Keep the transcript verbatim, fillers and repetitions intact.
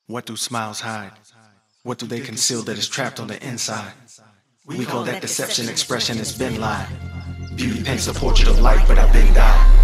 What do smiles hide? What do they conceal that is trapped on the inside? We call that deception, expression has been lied. Beauty paints a portrait of life, but I've been died.